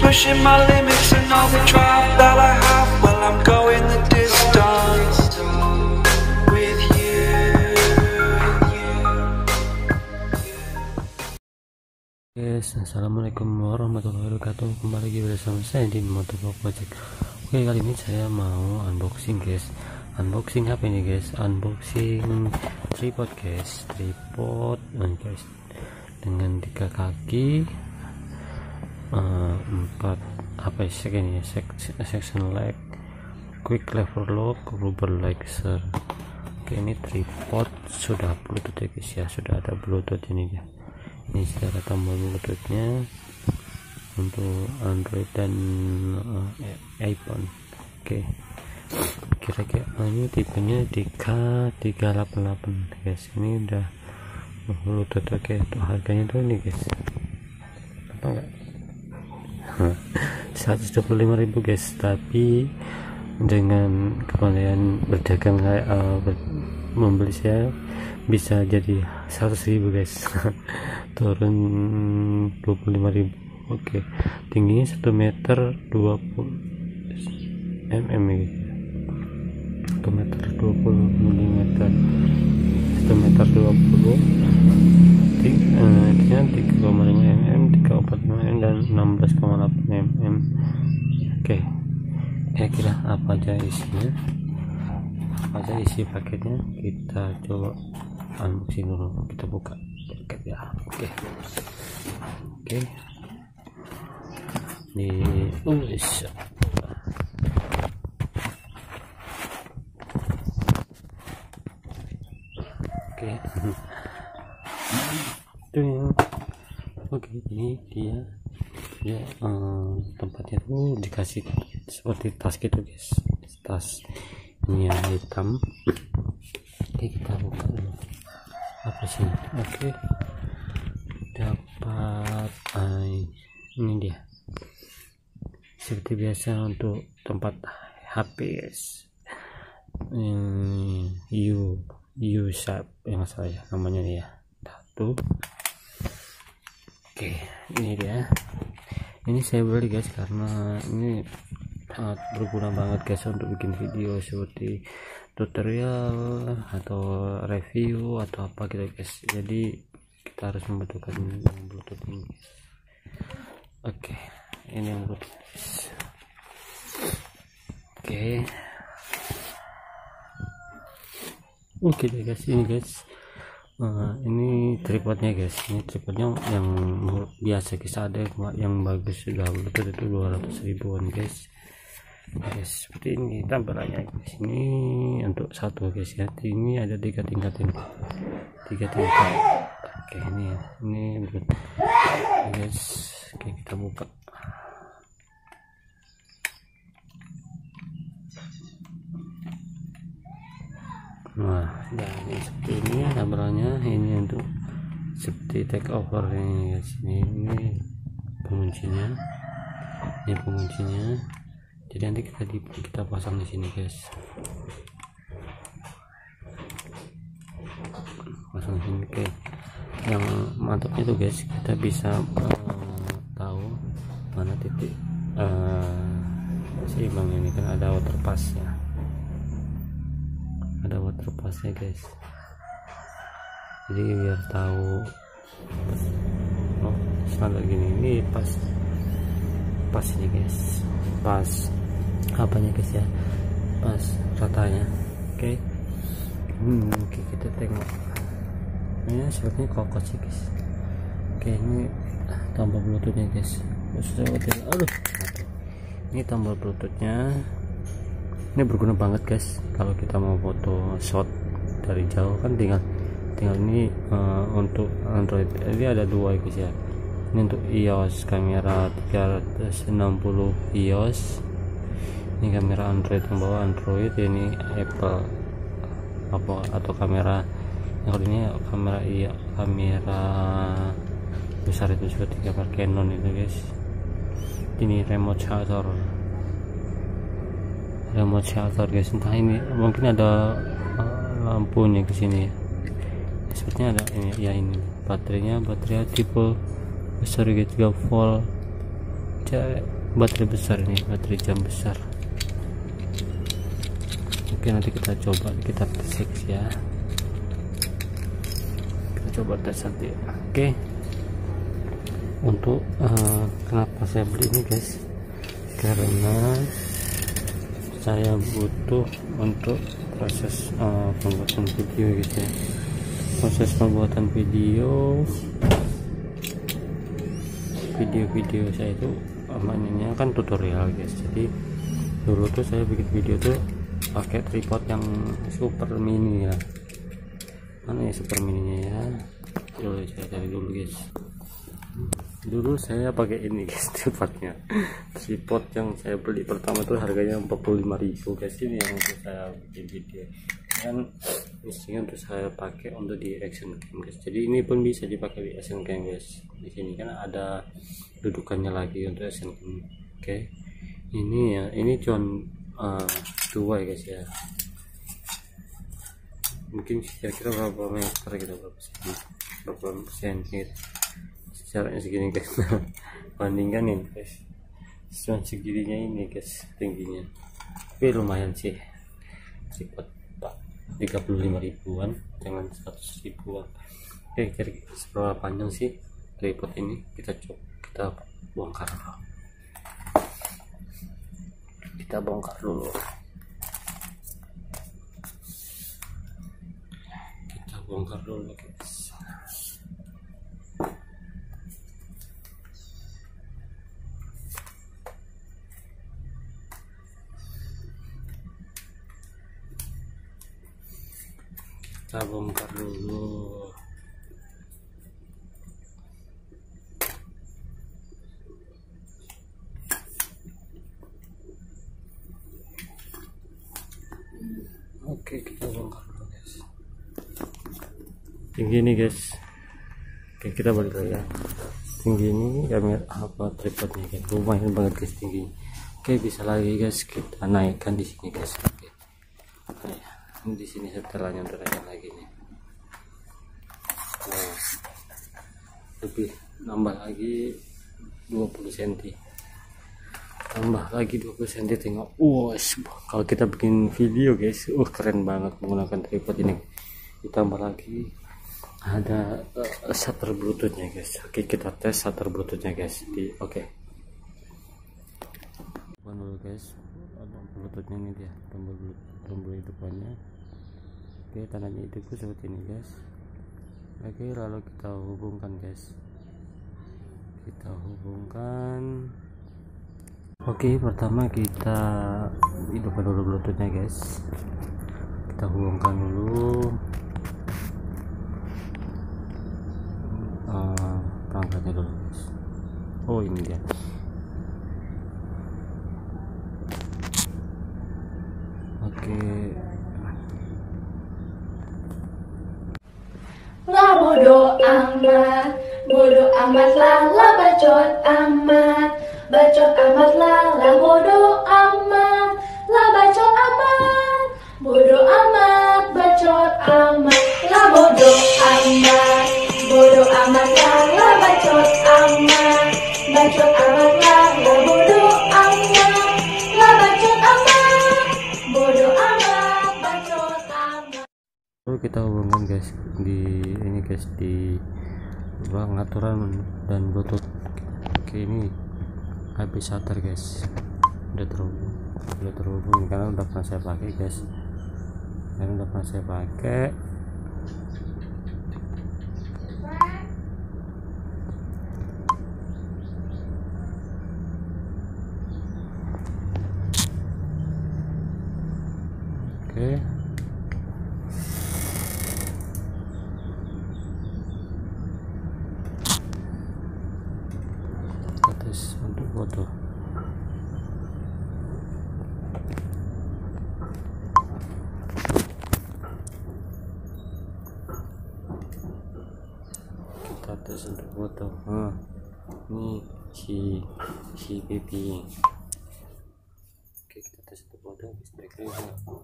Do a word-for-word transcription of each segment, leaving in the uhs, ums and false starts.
pushing my limits and all the drive that I have. Well, I'm going the distance with you. Guys, assalamualaikum warahmatullahi wabarakatuh. Kembali lagi bersama saya di Motovlog Project. Oke, kali ini saya mau unboxing guys. Unboxing apa ini guys? Unboxing tripod guys. Tripod nah, guys dengan tiga kaki, uh, empat apa sih ini ya? Section leg, quick lever lock, rubber laxer. Oke, ini tripod sudah bluetooth ya guys ya, sudah ada bluetooth ini ya. Ini sudah ada tombol bluetoothnya untuk Android dan uh, iPhone. Oke, kira-kira ini tipenya D K tiga delapan delapan guys. Ini udah bluetooth. Oke, untuk harganya tuh ini guys, apa enggak seratus dua puluh lima ribu guys, tapi dengan kepandaian berdagang kayak uh, ber, membeli saya bisa jadi seratus ribu guys. Turun dua puluh lima ribu. Oke, tingginya satu meter dua puluh milimeter, satu meter dua puluh milimeter, satu meter dua puluh, tingginya tiga koma lima milimeter, tiga koma empat milimeter, dan enam belas koma delapan milimeter. Oke, kira-kira apa aja isinya, apa aja isi paketnya, kita coba unboxing dulu. Kita buka paket ya. Oke, oke, di oh bisa. Oke, oke, ini dia ya, um, tempatnya tuh dikasih seperti tas gitu guys, tas ini yang hitam. Oke, kita buka dulu apa sih. Oke, dapat uh, ini dia seperti biasa untuk tempat H P guys. Hmm, U U shape yang saya namanya ya, satu. Oke, ini dia. Ini saya beli guys karena ini sangat berguna banget guys untuk bikin video seperti tutorial atau review atau apa gitu guys. Jadi kita harus membutuhkan bluetooth ini. Oke, ini yang bluetooth guys. Oke, oke deh guys, ini guys, uh, ini tripodnya guys. Ini tripodnya yang biasa guys, ada yang bagus sudah bluetooth itu dua ratus ribuan guys. Guys, seperti ini tampilannya guys. Ini untuk satu guys ya, ini ada tiga tingkat ini, tiga tingkat. Oke, ini ya, ini bluetooth guys. Oke, kita buka. Nah, dan seperti ini tampilannya. Ini untuk seperti take over ini guys. Ini, ini penguncinya, ini penguncinya. Jadi nanti kita di, kita pasang di sini guys, pasang di sini. Oke, yang mantapnya tuh guys, kita bisa uh, tahu mana titik uh, seimbang. Ini kan ada water pass-nya, ada water pass-nya guys. Jadi biar tahu oh standar gini, ini pas pas ini guys, pas apanya guys ya, pas ratanya. Oke, hmm, oke, kita tengok ini sepertinya kokoh sih guys. Oke, ini tombol bluetoothnya guys. Aduh, ini tombol bluetoothnya. Ini berguna banget guys kalau kita mau foto shot dari jauh kan, tinggal tinggal ini uh, untuk Android. Ini ada dua guys ya. Ini untuk iOS, kamera tiga ratus enam puluh iOS. Ini kamera Android, membawa Android. Ini Apple apa atau kamera yang ini kamera iya kamera besar itu seperti kamera Canon itu guys. Ini remote shutter, remote shutter guys. Entah ini mungkin ada uh, lampunya ke sini ya. Sepertinya ada ini ya. Ini baterainya, baterai tipe besar tiga volt baterai besar ini, baterai jam besar. Oke, nanti kita coba, kita tes ya, kita coba tes nanti. Oke, untuk uh, kenapa saya beli ini guys, karena saya butuh untuk proses uh, pembuatan video gitu ya, proses pembuatan video video-video saya itu amannya kan tutorial guys. Jadi dulu tuh saya bikin video tuh pakai tripod yang super mini ya. Mana ya super mininya ya, dulu saya cari dulu guys. Dulu saya pakai ini guys, tripodnya, tripod yang saya beli pertama tuh harganya empat puluh lima ribu guys. Ini yang untuk saya bikin video kan, mestinya untuk saya pakai untuk di action cam guys. Jadi ini pun bisa dipakai di action cam guys. Di sini kan ada dudukannya lagi untuk action cam. Oke, ini ya, ini cuman uh, dua ya guys ya. Mungkin kira-kira berapa meter gitu, berapa senti, berapa senti caranya segini guys. Bandingkan ini guys, cuma segininya ini guys tingginya, tapi lumayan sih tripod tiga puluh lima ribuan, jangan seratus ribuan. Oke, kira-kira seberapa panjang sih tripod ini, kita coba kita bongkar kita bongkar dulu kita bongkar dulu guys. Kita bongkar dulu. Oke, kita bongkar dulu guys. Tinggi ini guys. Oke, kita balik lagi ya. Tinggi ini kamera apa tripodnya guys, lumayan banget guys tinggi. Oke, bisa lagi guys kita naikkan di sini guys. Oke. Nah, di sini setelahnya untuk naikkan lagi nih. Nah, lebih nambah lagi dua puluh sentimeter, tambah lagi dua puluh sentimeter. Tengok, wow, kalau kita bikin video guys, uh keren banget menggunakan tripod ini. Ditambah lagi ada uh, shutter bluetoothnya guys. Oke, kita tes shutter bluetoothnya guys di oke okay. Dulu guys, ada bluetoothnya ini dia, tombol tombol hidupannya. Oke, tandanya itu seperti ini guys. Oke, lalu kita hubungkan guys, kita hubungkan. Oke, pertama kita hidupkan dulu bluetoothnya guys, kita hubungkan dulu uh, perangkatnya dulu guys. Oh, ini dia. Oke, lah bodo amat, bodo amat lah, lah bacot amat, bacot amat lah, lah bodo amat, lah bacot amat, bodo amat, bacot amat, lah bodo amat, bodo amat lah, lah bacot amat, bacot amat lah, lah bodo amat, lah bacot amat, bodo amat, bacot amat. Lalu kita hubungkan guys di ini guys, di pengaturan dan bluetooth. Oke, ini habis shutter guys, udah terhubung, udah terhubung karena udah pernah saya pakai guys, karena udah pernah saya pakai. Oke, tes untuk foto. Kita tes untuk foto. Nah, ini si si baby. Oke, kita tes untuk foto. Bismillahirrahmanirrahim.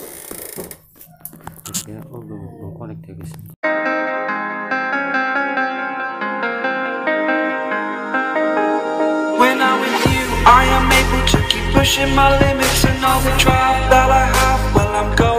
Oke, oh belum belum connect ya guys. pushing my limits and all the drive that I have. Well, I'm going